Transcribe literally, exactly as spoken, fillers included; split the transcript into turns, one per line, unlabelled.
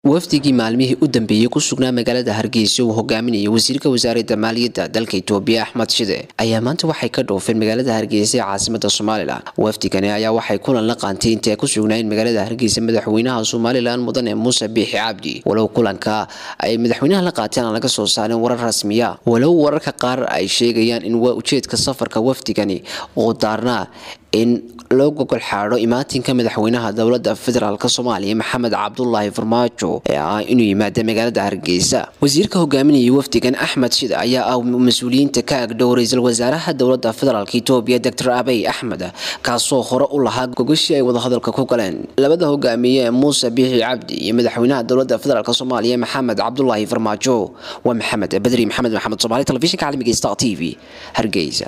wafdigii maalmihii u dambeeyay ku sugnaa magaalada Hargeysa uu hogaaminayay wasiirka wasaaradda maaliyadda dalka Itoobiya Axmed Shide ayaa maanta waxay ka dhoofeen magaalada Hargeysa ee caasimadda Soomaaliland. Wafdigani ayaa waxay kulan la qaantay intii ay ku sugnaayeen magaalada Hargeysa madaxweynaha Soomaaliland Mudane Muuse Biixi Cabdi. Walow kulanka ay madaxweynaha la qaateen aan laga soo saarin warar rasmi ah, walow wararka qaar ay sheegayaan in ujeedka safarka wafdigani uu daarnaa in loo gogol xaaro imaatinka madaxweynaha dawladda federaalka Soomaaliya Maxamed Cabdullaahi Farmaajo ee ah inuu yimaado magaalada Hargeysa. Wasiirka hogaaminayay wafdigan Axmed Shide ayaa ah mas'uuliyiinta ka agdhow ra'iisul wasaaraha dawladda federaalka Itoobiya Doctor Abiy Ahmed kaasoo hore u lahaa gogoshii ay wada hadalka ku galeen labada hogaamiye Muuse Biixi Cabdi iyo madaxweynaha dawladda federaalka Soomaaliya Maxamed Cabdullaahi Farmaajo. Waa Maxamed Badri Maxamed Maxamed Soomaali telefishinka caalamiga Star T V Hargeysa.